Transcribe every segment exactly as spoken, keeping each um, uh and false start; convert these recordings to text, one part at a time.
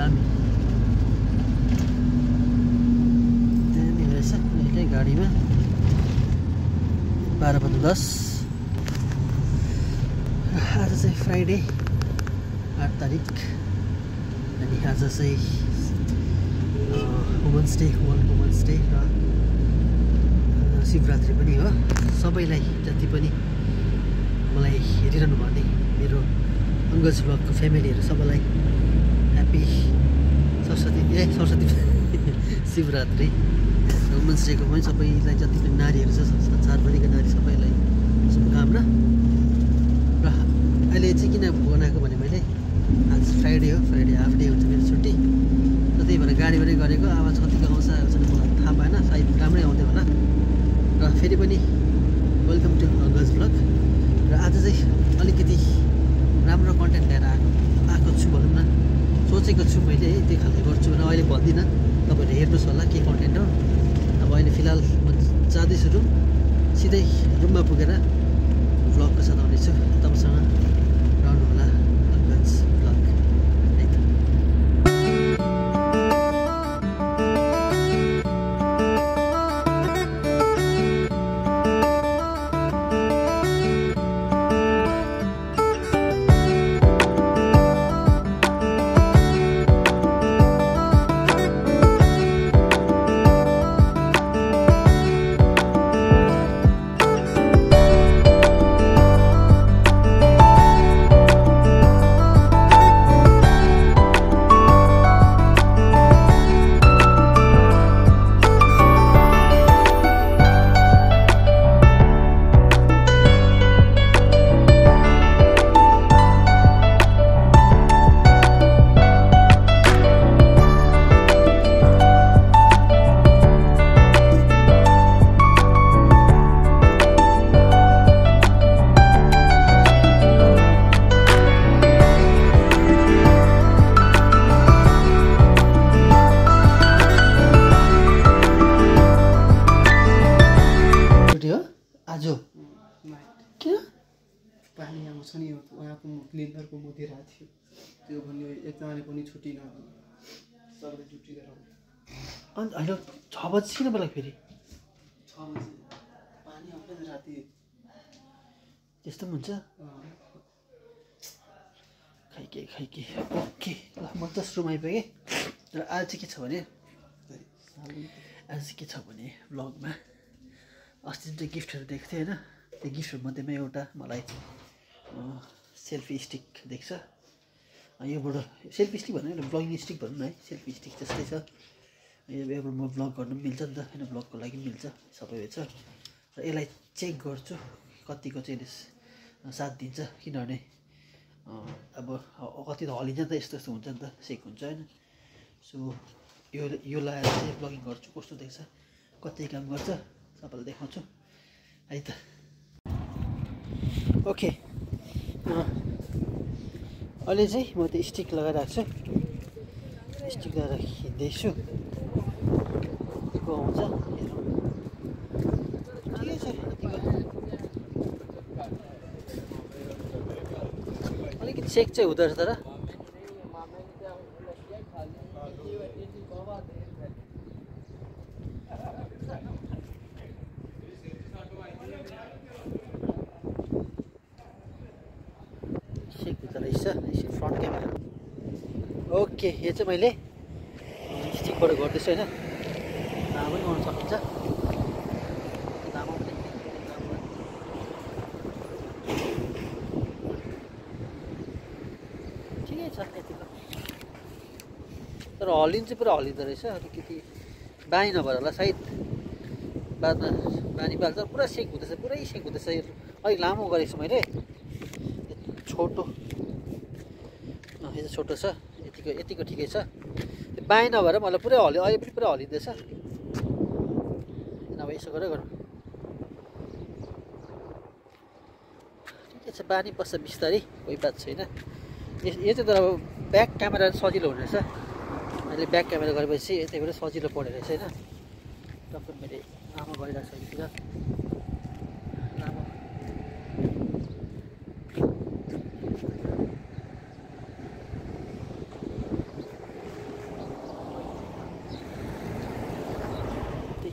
दामी दामी रहेछ यतै गाडीमा बाह्र बजे दस आज चाहिँ फ्राइडे आठ तारिक अनि आज चाहिँ women's day world women's day र शिवरात्रि पनि हो सबैलाई जति पनि मलाई हेरिरहनु भने मेरो अङ्गज ब्लगको फ्यामिलीहरू सबैलाई ह्याप्पी सरस्वती ए सरस्वती शिवरात्रि वुमन्स डेको पनि सबैलाई जति पनि नारीहरू छ संसारभरिका नारी सबैलाई शुभकामना र अहिले चाहिँ किन बनाएको भने मैले आज फ्राइडे हो फ्राइडे हाफ डे हुन्छ मेरो छुट्टी र त्यही भएर गाडीबाटै गरेको आवाज कतिको आउँछ आउँछ मलाई थाहा भएन सायद राम्रै आउँदै होला र फेरि पनि वेलकम टु अङ्गज ब्लग र आज चाहिँ अलिकति राम्रो कन्टेन्ट लिएर आएको आएको छु भनौँ न सोचेको छु मैले है त्यो खालको गर्छु भने अहिले भन्दिनँ तपाईँहरूले हेर्नुहोस् होला के कन्टेन्ट हो अब अहिले फिलहाल म जाँदैछु रुम सिधै रुममा पुगेर भ्लगको साथ आउनेछु तपाईँसँग रहनु होला अङ्गज ब्लग है त पानी आउँछ नि उहाँको लिडरको मोदिरहेको थियो त्यो भन्यो एकजनाले पनि छुट्टी नदिनु सबैले ड्युटी गरेर अन्त होइन छ बजी किन बोलाएको फेरि छ बजी पानी आउँदैन राति त्यस्तो पनि हुन्छ खाइके खाइके ओके ल म जस्ट रुम आइपुगेँ र आज चाहिँ के छ भने आज चाहिँ के छ भने भ्लगमा अस्ति जुन चाहिँ गिफ्टहरू दिएको थिएँ होइन त्यो गिफ्टहरू मध्येमा एउटा मलाई सेल्फी स्टिक देख्छ योबाट सेल्फी स्टिक भन्नु न ब्लगिङ स्टिक भनौँ न है सेल्फी स्टिक जस्तै छ योबाट म ब्लग गर्नु पनि मिल्छ नि त होइन ब्लगको लागि पनि मिल्छ सबै छ र यसलाई चेक गर्छु कतिको चाहिँ यसले साथ दिन्छ किनभने अब कति त हलिन्छ नि त यस्तो यस्तो हुन्छ नि त सेक हुन्छ होइन सो यो यो लगाएर चाहिँ ब्लगिङ गर्छु कस्तो देख्छ कति काम गर्छ सबैलाई देखाउँछु है त ओके अहिले चाहिँ म त्यो स्टिक लगाइरहेको छु स्टिक लगाएर हिँड्दैछु को आउँछ हेरौँ ठिकै छ अलिकति सेक चाहिँ हुँदो रहेछ तर फ्रन्ट क्यामेरा ओके यो चाहिँ मैले स्टिकबाट गर्दैछु होइन लामो पनि गर्नु सकिन्छ लामो पनि ठिकै छ यतिको तर हलिन चाहिँ पुरा हलिँदो रहेछ अलिकति बानी नभएर होला सायद बादमा बानी पाल्छ पुरा सेक हुँदैछ पुरै सेक हुँदैछ अलिक लामो गरेको छु मैले छोटो यो चाहिँ छोटो छ यतिको यतिको ठिकै छ बाएँ नभएर मलाई पुरै हल्यो अहिले पनि पुरा हलिँदैछ नभए यसो गरेर गरौँ ठिकै छ बानी बस्छ बिस्तारै कोही बात छैन यो चाहिँ तर अब ब्याक क्यामेरा सजिलो हुने रहेछ अहिले ब्याक क्यामेरा गरेपछि त्यही भएर सजिलो परेको रहेछ होइन टक्क मैले लामो गरिरहेको छु अहिलेतिर लामो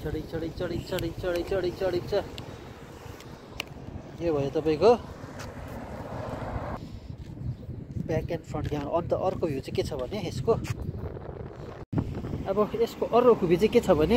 चढी चढी चढी चढी चढी चढी चढी छ यो भयो तपाईँको ब्याक एन्ड फ्रन्ट क्यामेरा। अन्त अर्को भ्यू चाहिँ के छ भने यसको अब यसको अर्को खुबी चाहिँ के छ भने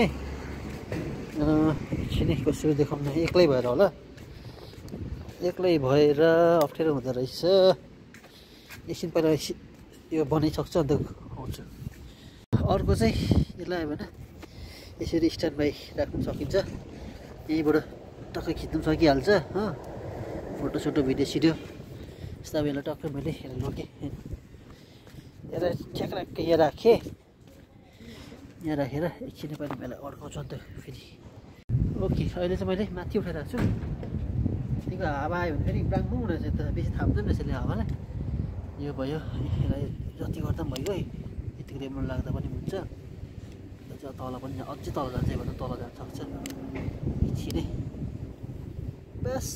एकछिन कसरी देखाउनु एक्लै भएर होला एक्लै भएर अप्ठ्यारो हुँदो रहेछ। एकछिन पहिला यो बनाइसक्छु अन्त आउँछु। अर्को चाहिँ यसलाई भने यसरी स्ट्यान्ड बाई राख्नु सकिन्छ। यहीँबाट टक्कै खिच्नु सकिहाल्छ हो फोटो सोटो भिडियो सिडियो यस्ता बेला टक्कै मैले हेरेर लोकेँ यसलाई ठ्याक्राक्कै यहाँ राखेँ। यहाँ राखेर एकछिन पनि मैले अड्काउँछु अन्त फेरि ओके। अहिले चाहिँ मैले माथि उठाइरहेको छु। त्यतिको हावा आयो भने फेरि ब्राङबुङ रहेछ त बेसी थाप्दैन रहेछ यसले हावालाई। यो भयो यसलाई जति गर्दा पनि भइगयो यतिको रेमोट लाग्दा पनि हुन्छ। तल पनि अझै तल जान्छ भने तल जान सक्छ एकछिनै बस।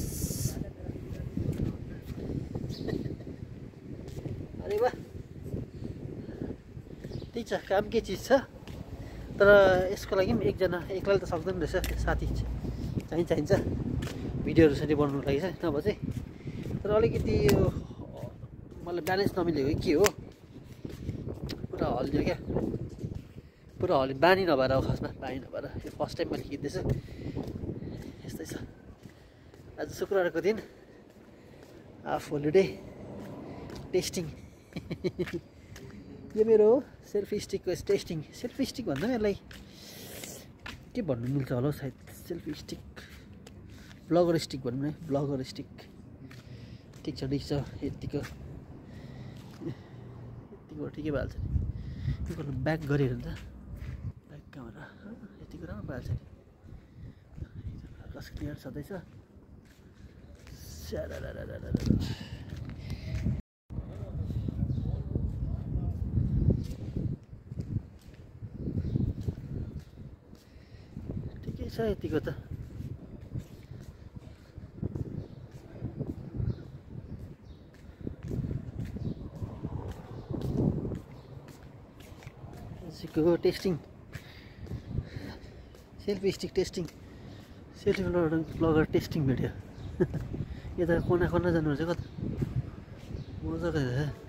अरे वाह त्यही छ काम के चिज छ तर यसको लागि पनि एकजना एक्लैले त सक्दैन रहेछ साथी चाहिँ चाहिन्छ भिडियोहरू सरी बनाउनुको लागि चाहिँ नभए चाहिँ। तर अलिकति यो मलाई ब्यालेन्स नमिलेको के हो पुरा हल्लियो क्या पुरा हल्लियो बानी नभएर हो खासमा बानी नभएर यो फर्स्ट टाइम मैले खिच्दैछु यस्तै छ। आज शुक्रबारको दिन हाफ होलिडे टेस्टिङ यो मेरो सेल्फी स्टिकको टेस्टिङ सेल्फी स्टिक भन्दा पनि यसलाई के भन्नु मिल्छ होला सायद सेल्फी स्टिक ब्लगर स्टिक भनौँ न ब्लगर स्टिक ठिक छ ठिक छ यतिको यतिको ठिकै भइहाल्छ नि यो ब्याक गरेर हुन्छ ब्याक क्यामेरा यतिको राम्रो भइहाल्छ नि। आकाश क्लियर छँदैछ ठिकै छ यतिको त। यसको testing selfie stick testing selfie blogger testing video यता कुना कुना जानुपर्छ कता मजाको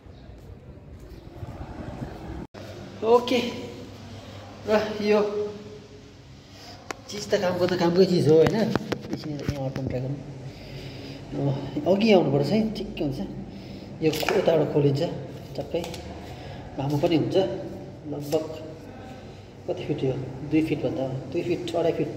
ओके। र यो चिज त कामको त कामकै चिज हो होइन। एकछिन यहाँ अटो ट्राई गर्नु अघि आउनुपर्छ है ठिकै हुन्छ। यो यताबाट खोलिन्छ टक्कै लामो पनि हुन्छ लगभग कति फिट यो दुई फिटभन्दा दुई फिट अढाई फिट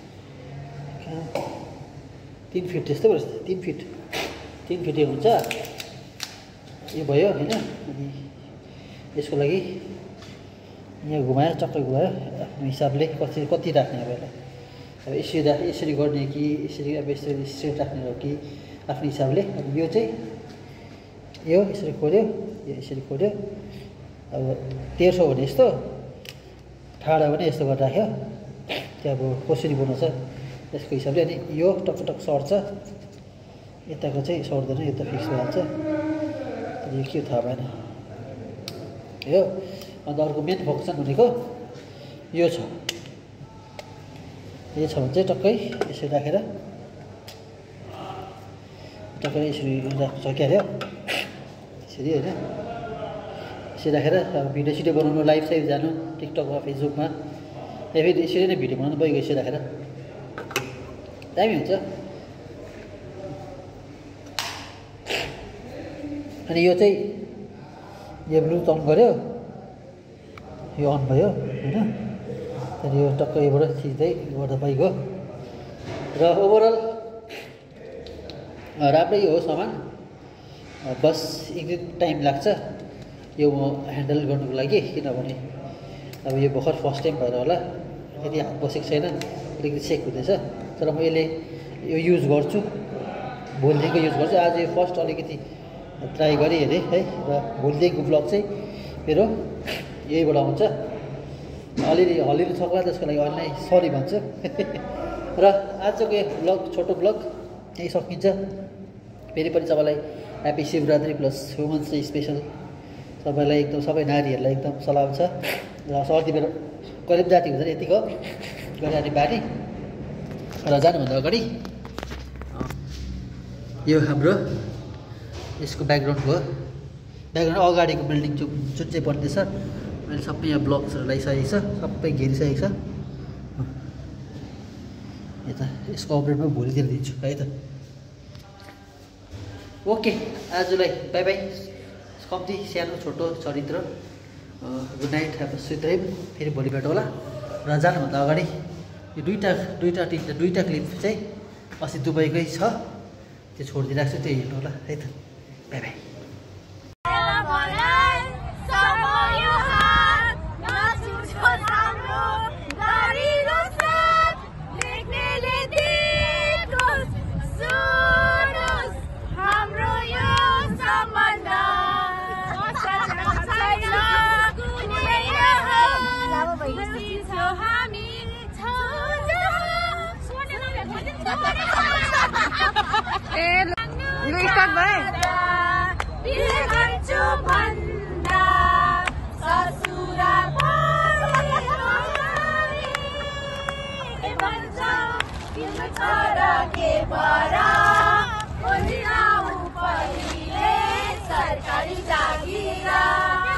तिन फिट त्यस्तै पर्छ तिन फिट तिन फिटै हुन्छ यो भयो होइन। अनि यसको लागि यहाँ घुमायो चक्कै घुमायो आफ्नो हिसाबले कति कति राख्ने अब यसलाई अब यसरी राख यसरी गर्ने कि यसरी अब यसरी स्ट्रेट राख्ने हो कि आफ्नो हिसाबले। अब यो चाहिँ यो यसरी खोल्यो यो यसरी खोल्यो अब तेर्सो भने यस्तो ठाडा भने यस्तो गरेर राख्यो त्यहाँ अब कसरी बनाउँछ त्यसको हिसाबले। अनि यो टक टक सर्छ यताको चाहिँ सर्दैन यो त फिक्स भइहाल्छ। अनि यो के थाहा भएन यो। अन्त अर्को मेन फोकसन भनेको यो छ यो छ भने चाहिँ टक्कै यसरी राखेर टक्कै यसरी राख्नु सकिहाल्यो यसरी होइन। यसरी राखेर अब भिडियो सिडियो बनाउनु लाइभ साइभ जानु टिकटकमा फेसबुकमा या फेरि यसरी नै भिडियो बनाउनु भइगयो यसरी राखेर दामी हुन्छ। अनि यो चाहिँ यो ब्लु अन गऱ्यो यो अन भयो होइन। त्यहाँदेखि यो टक्कै योबाट खिच्दै गर्दा भइगयो। र ओभरअल राम्रै हो सामान बस एक दिन टाइम लाग्छ यो म ह्यान्डल गर्नुको लागि किनभने अब यो भर्खर फर्स्ट टाइम भएर होला यदि हात बसेको छैन अलिकति सेक हुँदैछ। तर म यसले यो युज गर्छु भोलिदेखिको युज गर्छु। आज यो फर्स्ट अलिकति ट्राई गरेँ हेरेँ है। र भोलिदेखिको ब्लग चाहिँ मेरो यहीबाट आउँछ। अलिअलि हलिनु सक्ला त्यसको लागि अनलाइन सरी भन्छु र आजको यो ब्लग छोटो ब्लग यही सकिन्छ। फेरि पनि सबैलाई happy Shivratri plus women's day special सबैलाई एकदम सबै नारीहरूलाई एकदम सलाम छ। र सर्दी बेला कहिले जाति हुँदैन यतिको गरिहाल्ने बानी र जानुभन्दा अगाडि यो हाम्रो यसको ब्याकग्राउन्ड भयो। ब्याकग्राउन्ड अगाडिको बिल्डिङ जुन जुन चाहिँ बन्दैछ मैले सबै यहाँ ब्लक्सहरू लगाइसकेको छ, सबै घेरिसकेको छ। यता यसको अपडेट म भोलितिर दिन्छु है त। ओके, आजलाई बाई बाई। कम्ती सानो छोटो चरित्र। गुड नाइट, अब स्विट ड्रिम। फेरि भोलि भेट होला। र जानुभन्दा अगाडि यो दुईवटा दुईवटा तिनवटा दुईवटा क्लिप चाहिँ अस्ति दुबईकै छ, त्यो छोडिदिइराख्छु, त्यो हेर्नु होला है त। Bye bye. सरकारी जागीरा